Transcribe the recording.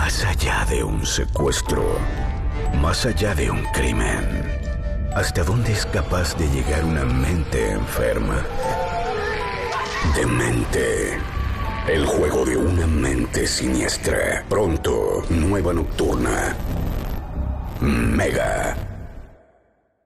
Más allá de un secuestro, más allá de un crimen, ¿hasta dónde es capaz de llegar una mente enferma? Demente. El juego de una mente siniestra. Pronto, nueva nocturna. Mega.